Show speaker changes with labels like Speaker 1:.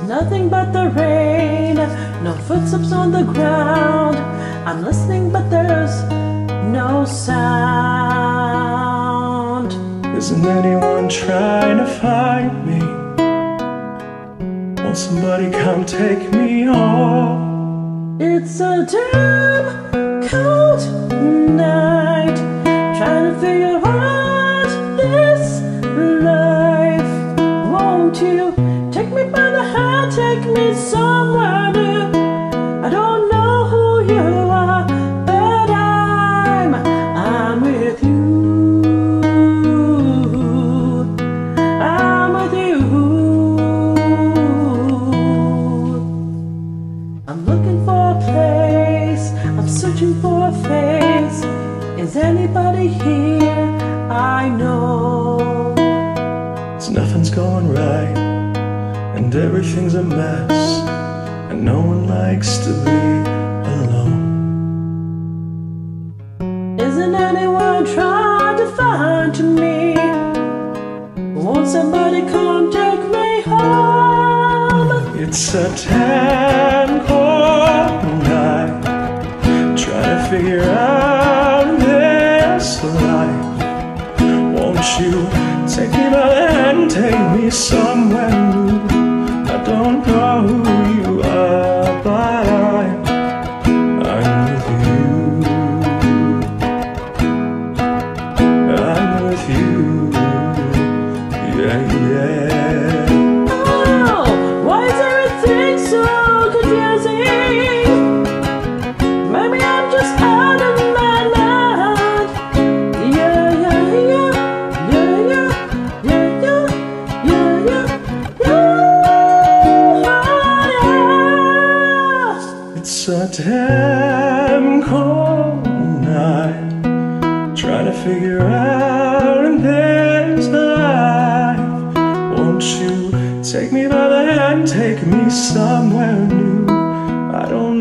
Speaker 1: nothing but the rain, no footsteps on the ground. I'm listening but there's no sound.
Speaker 2: Isn't anyone trying to find me? Won't somebody come take me home?
Speaker 1: It's a damn cold night, trying to figure out this life. Won't you take me by the hand, take me somewhere new? I don't know who you are, but I'm with you. I'm with you. I'm looking for a place, I'm searching for a face. Is anybody here I know?
Speaker 2: 'Cause nothing's going right, and everything's a mess, and no one likes to be alone.
Speaker 1: Isn't anyone trying to find me? Won't somebody come take me home?
Speaker 2: It's a damn cold night, trying to figure out this life. Won't you take me by the hand, take me somewhere new? I don't know who you are, but I'm with you. I'm with you. Yeah, yeah.
Speaker 1: Oh, why is everything so confusing? Maybe I'm just out of my mind. Yeah, yeah, yeah, yeah, yeah, yeah, yeah, yeah, yeah.
Speaker 2: It's a damn cold night, trying to figure out in this life. Won't you take me by the hand, take me somewhere new? I don't